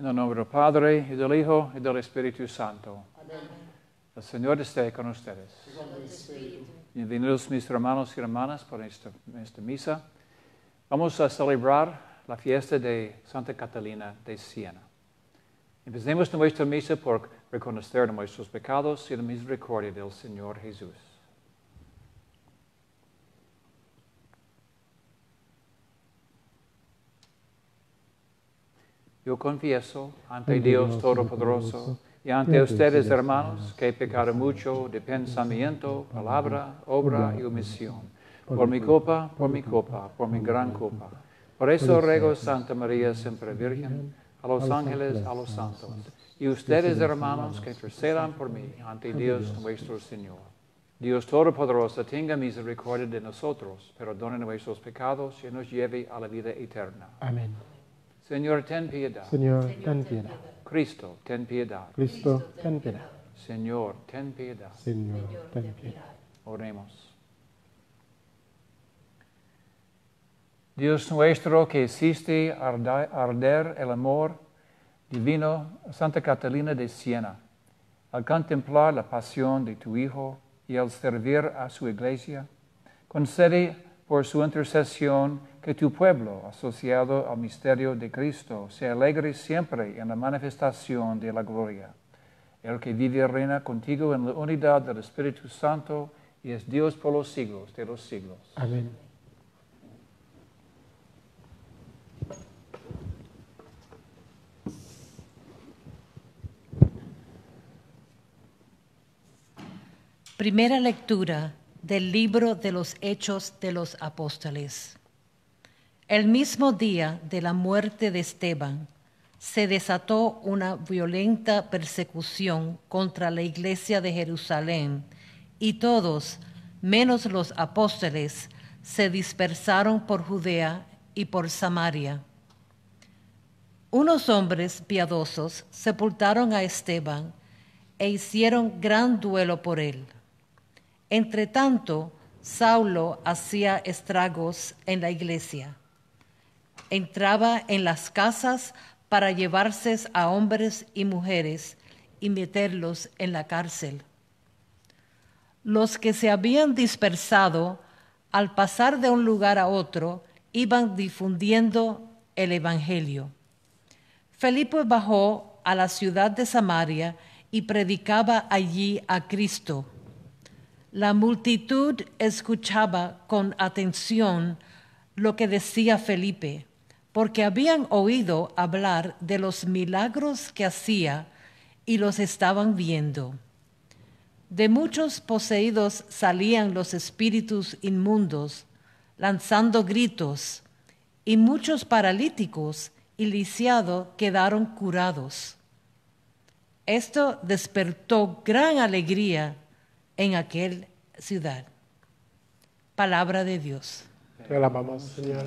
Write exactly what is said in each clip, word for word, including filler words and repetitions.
En el nombre del Padre, y del Hijo, y del Espíritu Santo. Amén. El Señor esté con ustedes. Y con el Espíritu. Bienvenidos mis hermanos y hermanas por esta, esta misa. Vamos a celebrar la fiesta de Santa Catalina de Siena. Empecemos nuestra misa por reconocer nuestros pecados y la misericordia del Señor Jesús. Yo confieso ante Dios Todopoderoso y ante ustedes, hermanos, que he pecado mucho de pensamiento, palabra, obra y omisión, por mi culpa, por mi culpa, por mi gran culpa. Por eso ruego, Santa María, siempre Virgen, a los ángeles, a los santos, y ustedes, hermanos, que intercedan por mí ante Dios nuestro Señor. Dios Todopoderoso tenga misericordia de nosotros, perdone nuestros pecados y nos lleve a la vida eterna. Amén. Señor, ten piedad. Señor, ten piedad. Cristo, ten piedad. Cristo, ten piedad. Señor, ten piedad. Señor, ten piedad. Oremos. Dios nuestro, que hiciste arda- arder el amor divino a Santa Catalina de Siena, al contemplar la pasión de tu Hijo y al servir a su Iglesia, concede por su intercesión que tu pueblo, asociado al misterio de Cristo, se alegre siempre en la manifestación de la gloria. El que vive y reina contigo en la unidad del Espíritu Santo y es Dios por los siglos de los siglos. Amén. Primera lectura del libro de los Hechos de los Apóstoles. El mismo día de la muerte de Esteban, se desató una violenta persecución contra la iglesia de Jerusalén, y todos, menos los apóstoles, se dispersaron por Judea y por Samaria. Unos hombres piadosos sepultaron a Esteban e hicieron gran duelo por él. Entretanto, Saulo hacía estragos en la iglesia. Entraba en las casas para llevarse a hombres y mujeres y meterlos en la cárcel. Los que se habían dispersado, al pasar de un lugar a otro, iban difundiendo el evangelio. Felipe bajó a la ciudad de Samaria y predicaba allí a Cristo. La multitud escuchaba con atención lo que decía Felipe, porque habían oído hablar de los milagros que hacía y los estaban viendo. De muchos poseídos salían los espíritus inmundos, lanzando gritos, y muchos paralíticos y lisiados quedaron curados. Esto despertó gran alegría en aquella ciudad. Palabra de Dios. Te alabamos, Señor.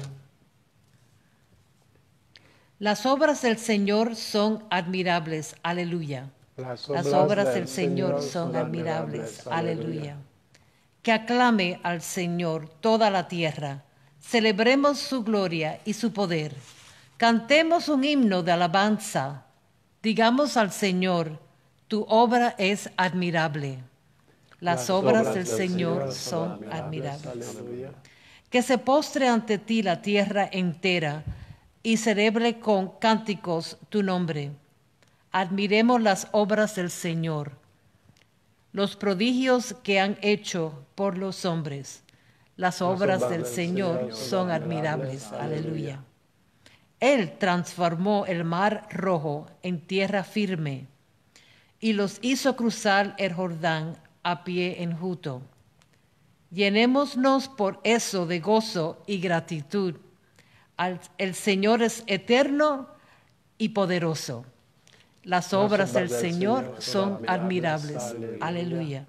Las obras del Señor son admirables. Aleluya. Las Las obras del Señor son admirables. Aleluya. Que aclame al Señor toda la tierra. Celebremos su gloria y su poder. Cantemos un himno de alabanza. Digamos al Señor, tu obra es admirable. Las obras del Señor son admirables. Aleluya. Que se postre ante ti la tierra entera y celebre con cánticos tu nombre. Admiremos las obras del Señor, los prodigios que han hecho por los hombres. Las obras del Señor son admirables. Aleluya. Él transformó el mar rojo en tierra firme y los hizo cruzar el Jordán a pie enjuto. Llenémonos por eso de gozo y gratitud. Al- el Señor es eterno y poderoso. Las obras del Señor son admirables. Aleluya.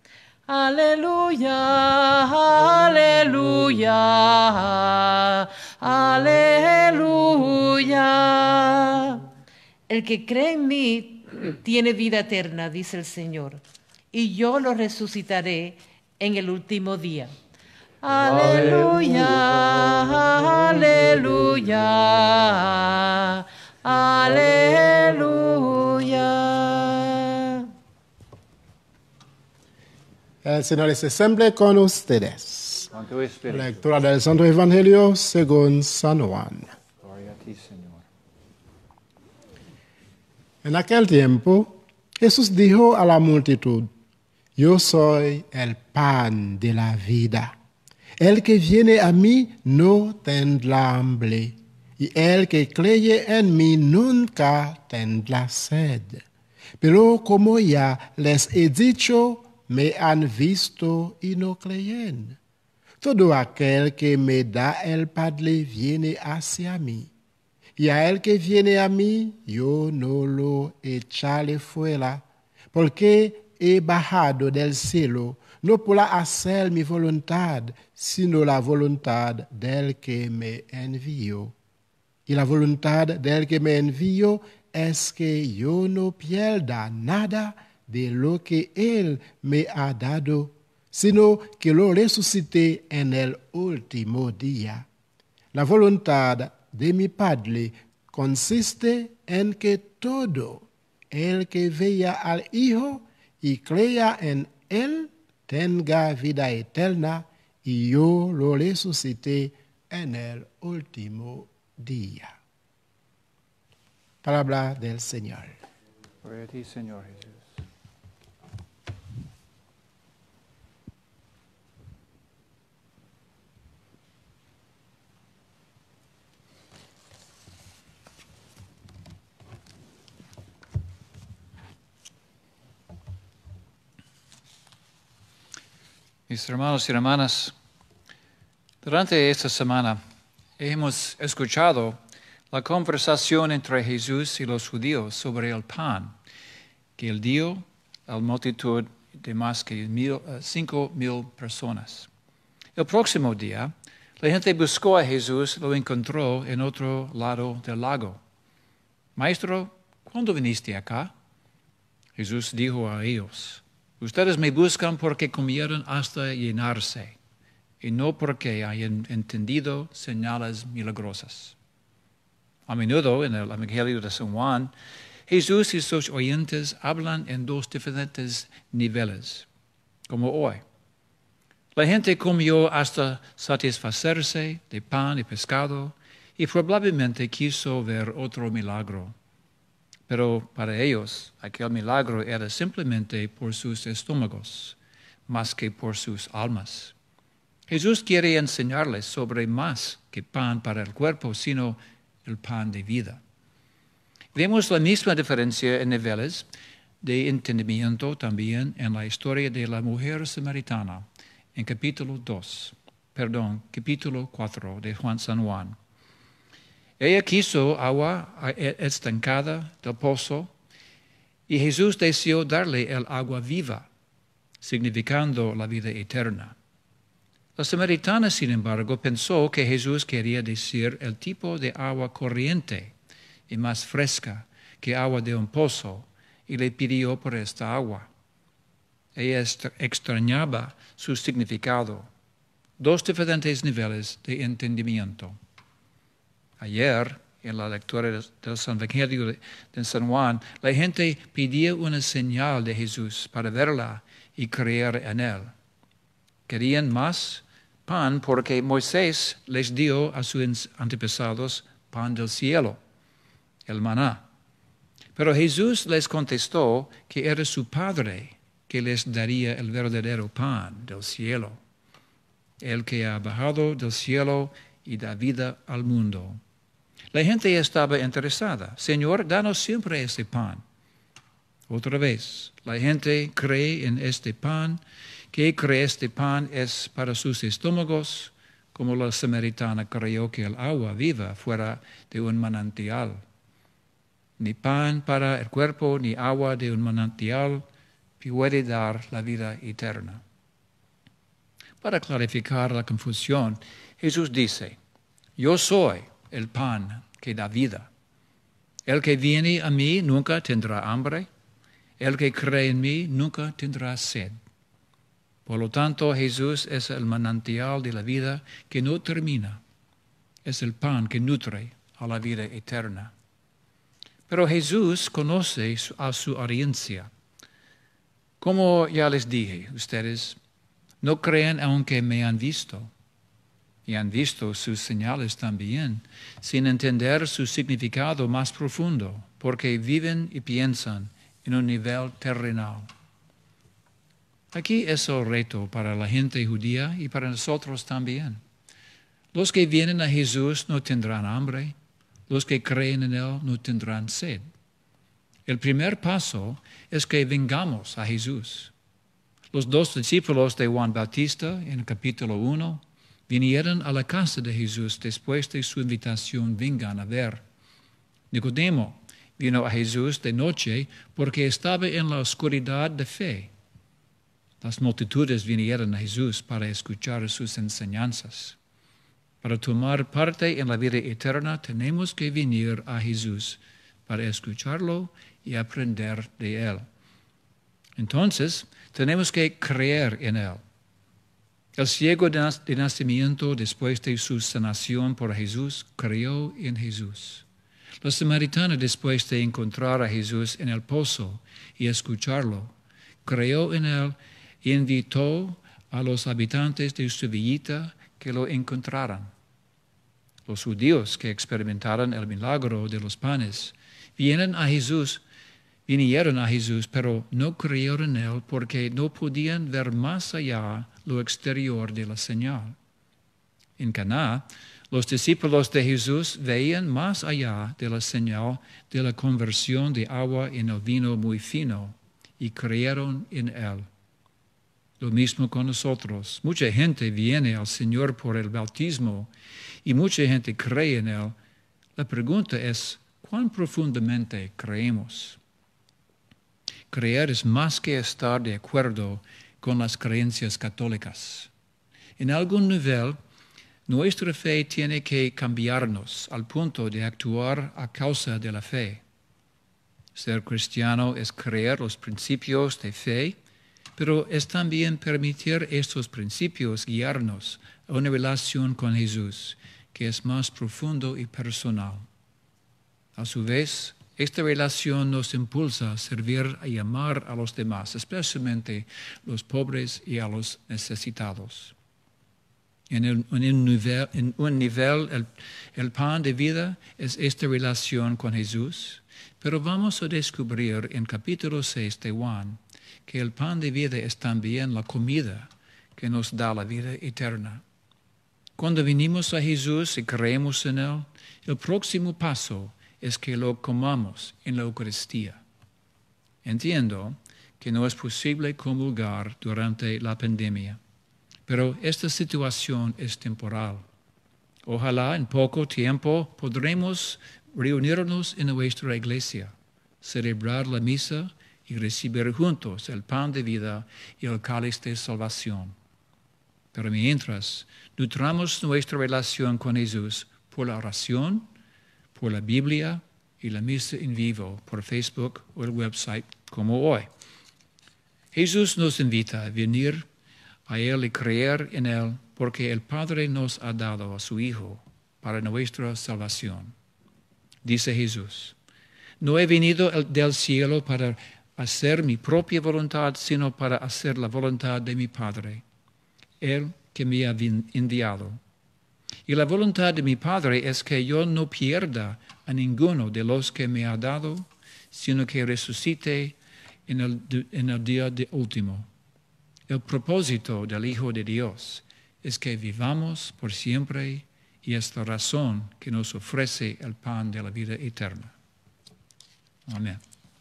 Aleluya, aleluya, aleluya. El que cree en mí tiene vida eterna, dice el Señor, y yo lo resucitaré en el último día. Aleluya, aleluya, aleluya. El Señor esté siempre con ustedes. Con tu espíritu. Lectura del Santo Evangelio según San Juan. Gloria a ti, Señor. En aquel tiempo, Jesús dijo a la multitud: Yo soy el pan de la vida. El que viene a mí no tendrá hambre, y el que cree en mí nunca tendrá sed. Pero como ya les he dicho, me han visto y no creen. Todo aquel que me da el Padre viene hacia mí, y a el que viene a mí yo no lo echaré fuera, porque he bajado del cielo no para hacer mi voluntad, sino la voluntad del que me envió. Y la voluntad del que me envió es que yo no pierda nada de lo que él me ha dado, sino que lo resucité en el último día. La voluntad de mi Padre consiste en que todo el que vea al Hijo y crea en él tenga vida eterna, y yo lo resucité en el último día. Palabra del Señor. Gloria a ti, Señor Jesús. Mis hermanos y hermanas, durante esta semana hemos escuchado la conversación entre Jesús y los judíos sobre el pan que él dio a la multitud de más que mil, cinco mil personas. El próximo día, la gente buscó a Jesús, lo encontró en otro lado del lago. Maestro, ¿cuándo viniste acá? Jesús dijo a ellos: Ustedes me buscan porque comieron hasta llenarse, y no porque hayan entendido señales milagrosas. A menudo en el Evangelio de San Juan, Jesús y sus oyentes hablan en dos diferentes niveles, como hoy. La gente comió hasta satisfacerse de pan y pescado, y probablemente quiso ver otro milagro. Pero para ellos, aquel milagro era simplemente por sus estómagos, más que por sus almas. Jesús quiere enseñarles sobre más que pan para el cuerpo, sino el pan de vida. Vemos la misma diferencia en niveles de entendimiento también en la historia de la mujer samaritana, en capítulo dos, perdón, capítulo cuatro de Juan San Juan. Ella quiso agua estancada del pozo, y Jesús deseó darle el agua viva, significando la vida eterna. La samaritana, sin embargo, pensó que Jesús quería decir el tipo de agua corriente y más fresca que agua de un pozo, y le pidió por esta agua. Ella extrañaba su significado. Dos diferentes niveles de entendimiento. Ayer, en la lectura del San Evangelio de San Juan, la gente pedía una señal de Jesús para verla y creer en él. Querían más pan porque Moisés les dio a sus antepasados pan del cielo, el maná. Pero Jesús les contestó que era su Padre que les daría el verdadero pan del cielo, el que ha bajado del cielo y da vida al mundo. La gente estaba interesada. Señor, danos siempre ese pan. Otra vez, la gente cree en este pan, que cree este pan es para sus estómagos, como la samaritana creyó que el agua viva fuera de un manantial. Ni pan para el cuerpo, ni agua de un manantial puede dar la vida eterna. Para clarificar la confusión, Jesús dice: Yo soy el pan que da vida. El que viene a mí nunca tendrá hambre. El que cree en mí nunca tendrá sed. Por lo tanto, Jesús es el manantial de la vida que no termina. Es el pan que nutre a la vida eterna. Pero Jesús conoce a su audiencia. Como ya les dije, ustedes No creen aunque me han visto. Y han visto sus señales también, sin entender su significado más profundo, porque viven y piensan en un nivel terrenal. Aquí es el reto para la gente judía y para nosotros también. Los que vienen a Jesús no tendrán hambre, los que creen en Él no tendrán sed. El primer paso es que vengamos a Jesús. Los dos discípulos de Juan Bautista, en el capítulo uno, vinieron a la casa de Jesús después de su invitación, vengan a ver. Nicodemo vino a Jesús de noche porque estaba en la oscuridad de fe. Las multitudes vinieron a Jesús para escuchar sus enseñanzas. Para tomar parte en la vida eterna tenemos que venir a Jesús para escucharlo y aprender de Él. Entonces, tenemos que creer en Él. El ciego de nacimiento, después de su sanación por Jesús, creyó en Jesús. La samaritana, después de encontrar a Jesús en el pozo y escucharlo, creyó en Él y invitó a los habitantes de su villita que lo encontraran. Los judíos que experimentaron el milagro de los panes vienen a Jesús, vinieron a Jesús, pero no creyeron en Él porque no podían ver más allá lo exterior de la señal. En Caná, los discípulos de Jesús veían más allá de la señal de la conversión de agua en el vino muy fino y creyeron en Él. Lo mismo con nosotros. Mucha gente viene al Señor por el bautismo y mucha gente cree en Él. La pregunta es, ¿cuán profundamente creemos? Creer es más que estar de acuerdo con las creencias católicas. En algún nivel, nuestra fe tiene que cambiarnos al punto de actuar a causa de la fe. Ser cristiano es creer los principios de fe, pero es también permitir estos principios guiarnos a una relación con Jesús, que es más profundo y personal. A su vez, esta relación nos impulsa a servir y amar a los demás, especialmente los pobres y a los necesitados. En, el, en un nivel, en un nivel el, el pan de vida es esta relación con Jesús, pero vamos a descubrir en capítulo seis de Juan que el pan de vida es también la comida que nos da la vida eterna. Cuando venimos a Jesús y creemos en Él, el próximo paso es que lo comamos en la Eucaristía. Entiendo que no es posible comulgar durante la pandemia, pero esta situación es temporal. Ojalá en poco tiempo podremos reunirnos en nuestra iglesia, celebrar la misa y recibir juntos el pan de vida y el cáliz de salvación. Pero mientras, nutramos nuestra relación con Jesús por la oración, por la Biblia y la misa en vivo por Facebook o el website como hoy. Jesús nos invita a venir a Él y creer en Él porque el Padre nos ha dado a su Hijo para nuestra salvación. Dice Jesús, no he venido del cielo para hacer mi propia voluntad, sino para hacer la voluntad de mi Padre, Él que me ha enviado. Y la voluntad de mi Padre es que yo no pierda a ninguno de los que me ha dado, sino que resucite en el, en el día de último. El propósito del Hijo de Dios es que vivamos por siempre y es la razón que nos ofrece el pan de la vida eterna. Amén.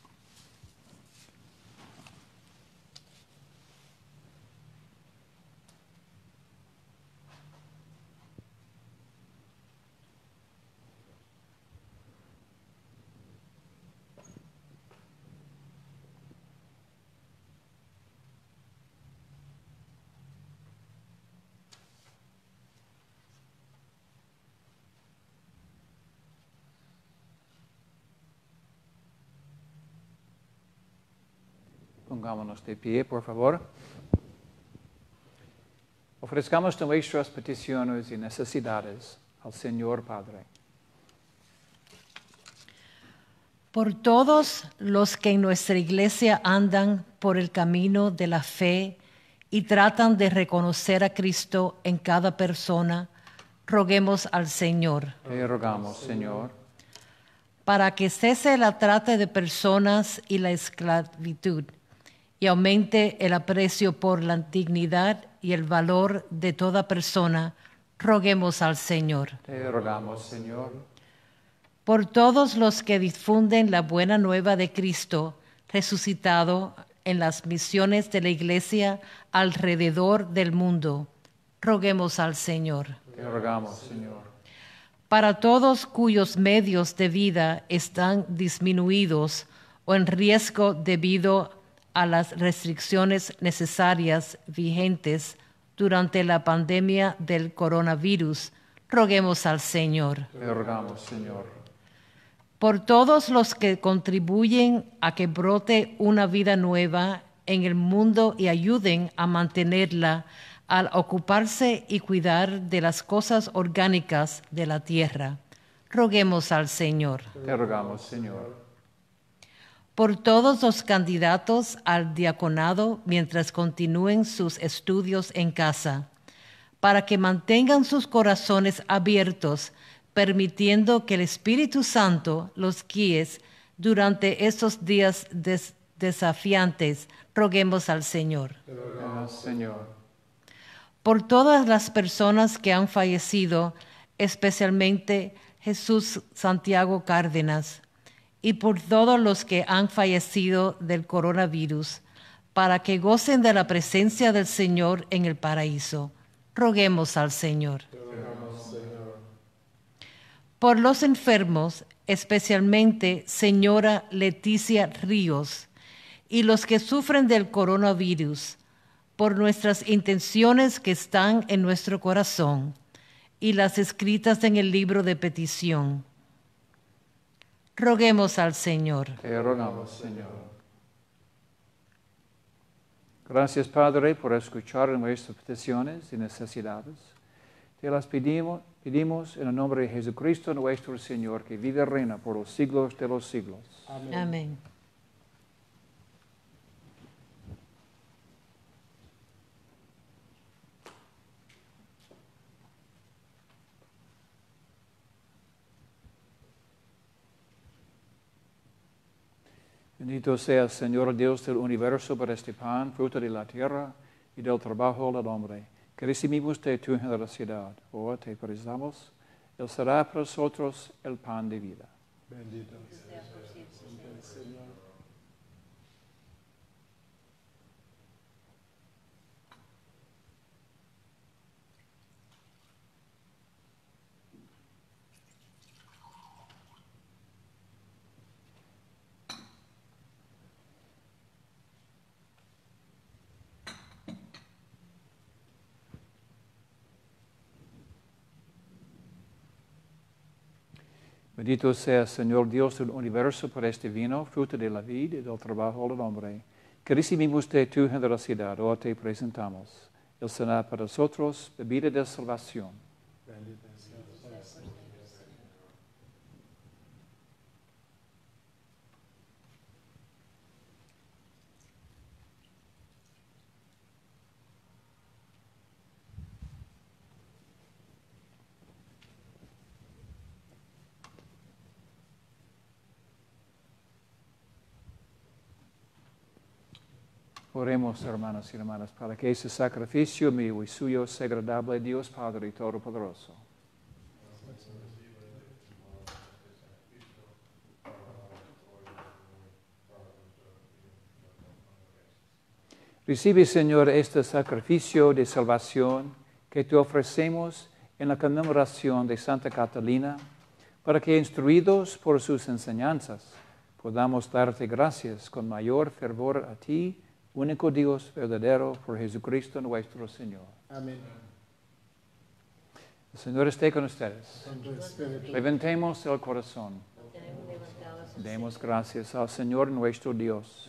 Pongámonos de pie, por favor. Ofrezcamos nuestras peticiones y necesidades al Señor Padre. Por todos los que en nuestra iglesia andan por el camino de la fe y tratan de reconocer a Cristo en cada persona, roguemos al Señor. Te rogamos, Señor, Para que cese la trata de personas y la esclavitud, y aumente el aprecio por la dignidad y el valor de toda persona, roguemos al Señor. te rogamos, Señor, Por todos los que difunden la buena nueva de Cristo resucitado en las misiones de la Iglesia alrededor del mundo, roguemos al Señor. te rogamos, Señor, Para todos cuyos medios de vida están disminuidos o en riesgo debido a las restricciones necesarias vigentes durante la pandemia del coronavirus, roguemos al Señor. te rogamos, Señor, Por todos los que contribuyen a que brote una vida nueva en el mundo y ayuden a mantenerla al ocuparse y cuidar de las cosas orgánicas de la tierra, roguemos al Señor. te rogamos, Señor, Por todos los candidatos al diaconado mientras continúen sus estudios en casa, para que mantengan sus corazones abiertos, permitiendo que el Espíritu Santo los guíe durante estos días des- desafiantes, roguemos al Señor. te rogamos, Señor, Por todas las personas que han fallecido, especialmente Jesús Santiago Cárdenas, y por todos los que han fallecido del coronavirus, para que gocen de la presencia del Señor en el paraíso, roguemos al Señor. Por los enfermos, especialmente señora Leticia Ríos, y los que sufren del coronavirus, por nuestras intenciones que están en nuestro corazón y las escritas en el libro de petición. Roguemos al Señor. te rogamos, Señor. Gracias, Padre, por escuchar nuestras peticiones y necesidades. Te las pedimos, pedimos en el nombre de Jesucristo, nuestro Señor, que vive y reina por los siglos de los siglos. Amén. Bendito sea, Señor Dios del universo, por este pan, fruto de la tierra y del trabajo del hombre, que recibimos de tu generosidad. Oh, te presentamos, Él será para nosotros el pan de vida. Bendito sea el Señor. Bendito sea, Señor Dios del universo, por este vino, fruto de la vid y del trabajo del hombre, que recibimos de tu generosidad. Oh, te presentamos. Él será para nosotros bebida de salvación. Bendito sea el Señor. Oremos, hermanos y hermanas, para que ese sacrificio mío y suyo sea agradable a Dios Padre Todopoderoso. Recibe, Señor, este sacrificio de salvación que te ofrecemos en la conmemoración de Santa Catalina, para que, instruidos por sus enseñanzas, podamos darte gracias con mayor fervor a ti, único Dios verdadero, por Jesucristo nuestro Señor. Amén. El Señor esté con ustedes. Con tu espíritu. Levantemos el corazón. Demos gracias al Señor nuestro Dios.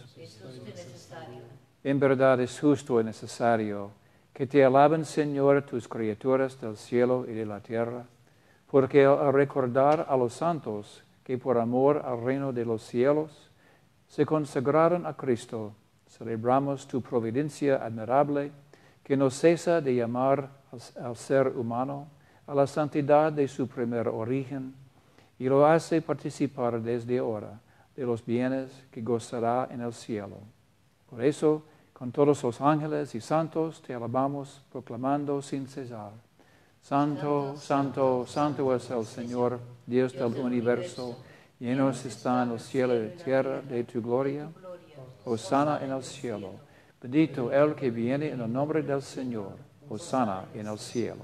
En verdad es justo y necesario que te alaben, Señor, tus criaturas del cielo y de la tierra, porque al recordar a los santos que por amor al reino de los cielos se consagraron a Cristo, celebramos tu providencia admirable que no cesa de llamar al, al ser humano a la santidad de su primer origen y lo hace participar desde ahora de los bienes que gozará en el cielo. Por eso, con todos los ángeles y santos te alabamos, proclamando sin cesar: Santo, santo, santo es el Señor, Dios del universo. Llenos están los cielos y la tierra de tu gloria. Hosana en el cielo. Bendito el que viene en el nombre del Señor. Hosana en el cielo.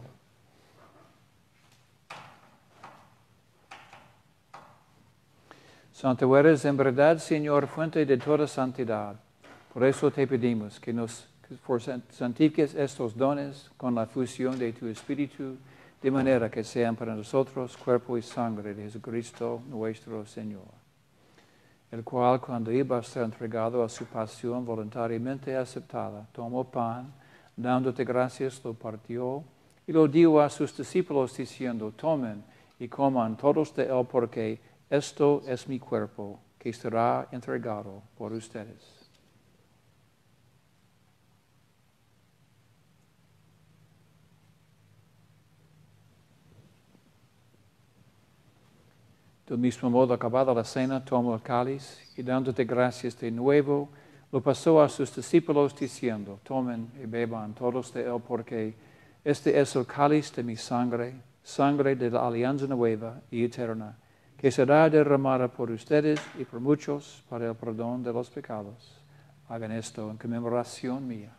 Santo eres en verdad, Señor, fuente de toda santidad. Por eso te pedimos que nos santifiques estos dones con la fusión de tu Espíritu, de manera que sean para nosotros cuerpo y sangre de Jesucristo nuestro Señor, el cual, cuando iba a ser entregado a su pasión voluntariamente aceptada, tomó pan, dándote gracias, lo partió y lo dio a sus discípulos, diciendo: tomen y coman todos de él, porque esto es mi cuerpo, que será entregado por ustedes. Del mismo modo, acabada la cena, tomó el cáliz y dándote gracias de nuevo, lo pasó a sus discípulos diciendo: tomen y beban todos de él, porque este es el cáliz de mi sangre, sangre de la alianza nueva y eterna, que será derramada por ustedes y por muchos para el perdón de los pecados. Hagan esto en conmemoración mía.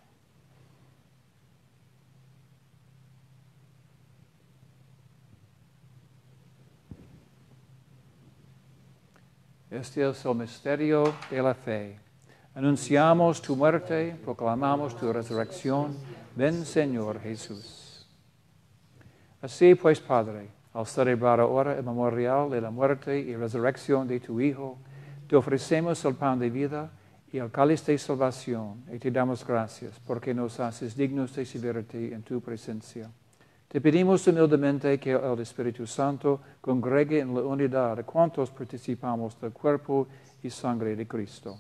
Este es el misterio de la fe. Anunciamos tu muerte, proclamamos tu resurrección. Ven, Señor Jesús. Así pues, Padre, al celebrar ahora el memorial de la muerte y resurrección de tu Hijo, te ofrecemos el pan de vida y el cáliz de salvación, y te damos gracias porque nos haces dignos de servirte en tu presencia. Te pedimos humildemente que el Espíritu Santo congregue en la unidad a cuantos participamos del cuerpo y sangre de Cristo.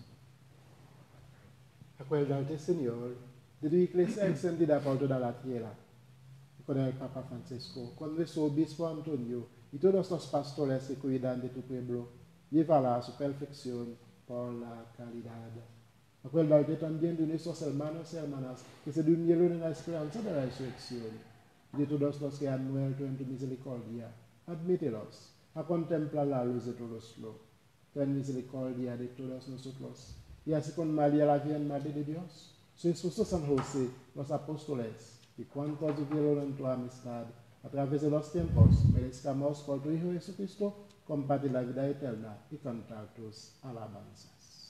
Acuérdate, Señor, de tu iglesia extendida por toda la tierra, con el Papa Francisco, con nuestro obispo Antonio y todos los pastores que cuidan de tu pueblo, llévala a su perfección por la caridad. Acuérdate también de nuestros hermanos y hermanas que se durmieron en la esperanza de la resurrección, y de todos los que han muerto en tu misericordia. Admítelos a contemplar la luz de tu rostro. Ten misericordia de todos nosotros, y así con María, la Virgen Madre de Dios, su esposo San José, los apóstoles, y cuantos vivieron en tu amistad a través de los tiempos, merezcamos por tu Hijo Jesucristo compartir la vida eterna y cantar tus alabanzas.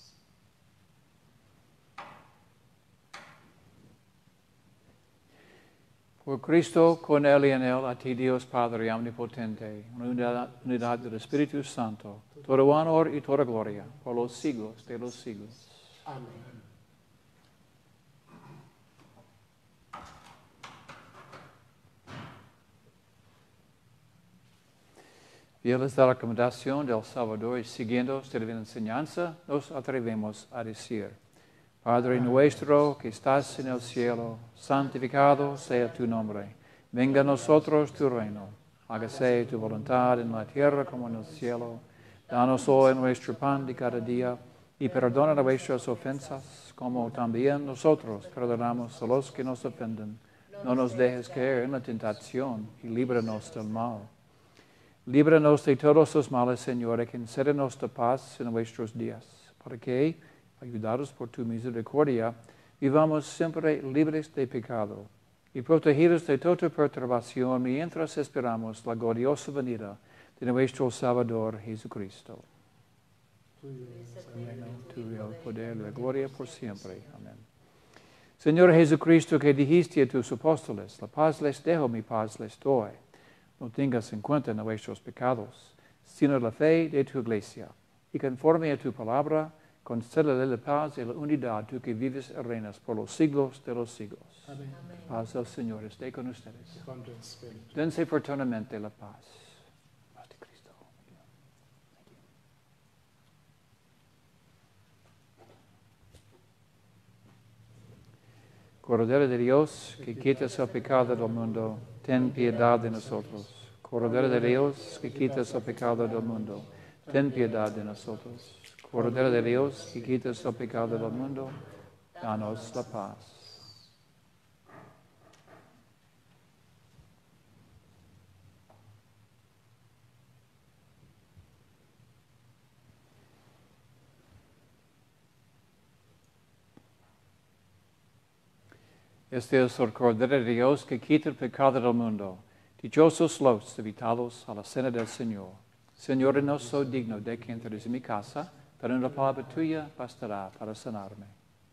Por Cristo, con Él y en Él, a ti Dios Padre omnipotente, en unidad, unidad del Espíritu Santo, todo honor y toda gloria, por los siglos de los siglos. Amén. Fieles de la recomendación del Salvador y siguiendo esta divina enseñanza, nos atrevemos a decir: Padre nuestro que estás en el cielo, santificado sea tu nombre. Venga a nosotros tu reino. Hágase tu voluntad en la tierra como en el cielo. Danos hoy nuestro pan de cada día y perdona nuestras ofensas, como también nosotros perdonamos a los que nos ofenden. No nos dejes caer en la tentación y líbranos del mal. Líbranos de todos los males, Señor, y concédenos de paz en nuestros días, para que, ayudados por tu misericordia, vivamos siempre libres de pecado y protegidos de toda perturbación mientras esperamos la gloriosa venida de nuestro Salvador Jesucristo. Tuyo el poder y la gloria por siempre. Amén. Señor Jesucristo, que dijiste a tus apóstoles: la paz les dejo, mi paz les doy. No tengas en cuenta nuestros pecados, sino la fe de tu iglesia, y conforme a tu palabra, concédele la paz y la unidad, tú que vives y reinas por los siglos de los siglos. Amén. Paz del Señor esté con ustedes. Con tu espíritu. Dense fraternamente la paz. Paz de Cristo. Cordero de Dios, que quitas el pecado del mundo, ten piedad de nosotros. Cordero de Dios, que quitas el pecado del mundo, ten piedad de nosotros. Cordero de Dios, que quitas el pecado del mundo, danos la paz. Este es el Cordero de Dios que quita el pecado del mundo. Dichosos los invitados a la cena del Señor. Señor, no soy digno de que entres en mi casa, pero una palabra tuya bastará para sanarme.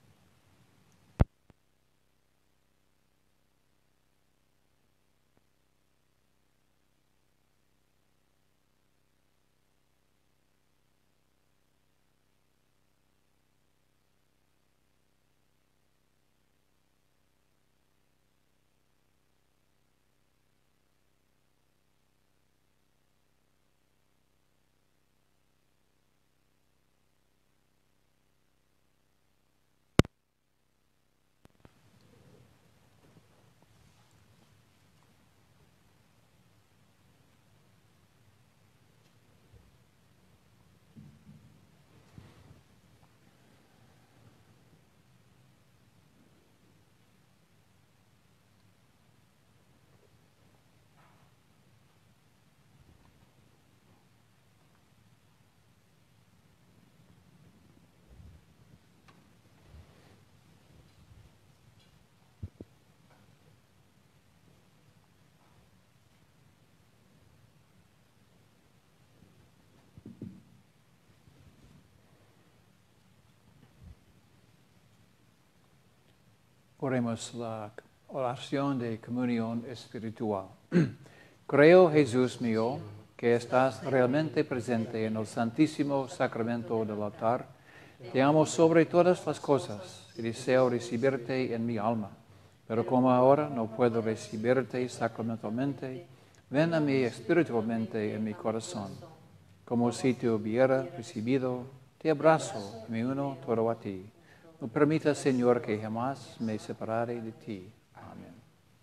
Oremos la oración de comunión espiritual. Creo, Jesús mío, que estás realmente presente en el santísimo sacramento del altar. Te amo sobre todas las cosas y deseo recibirte en mi alma. Pero como ahora no puedo recibirte sacramentalmente, ven a mí espiritualmente en mi corazón. Como si te hubiera recibido, te abrazo y me uno todo a ti. No permita, Señor, que jamás me separare de ti. Amén.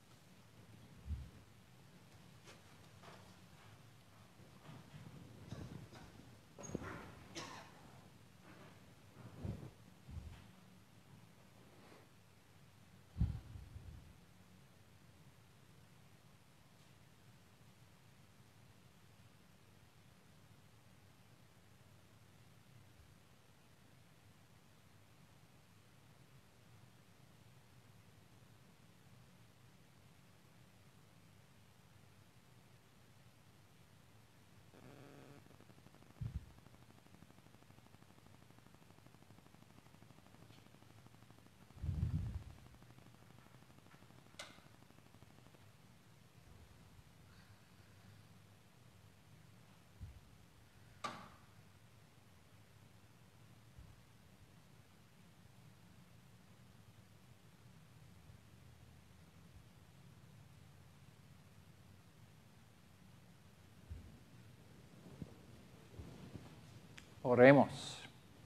Oremos.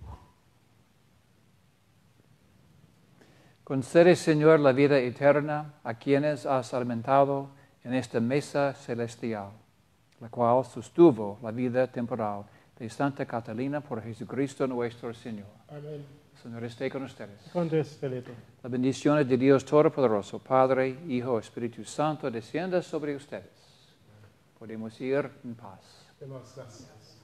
Concede, Señor, la vida eterna a quienes has alimentado en esta mesa celestial, la cual sostuvo la vida temporal de Santa Catalina por Jesucristo nuestro Señor. Amén. El Señor esté con ustedes. Con tu espíritu. La bendición de Dios Todopoderoso, Padre, Hijo, Espíritu Santo, descienda sobre ustedes. Podemos ir en paz. Demos gracias.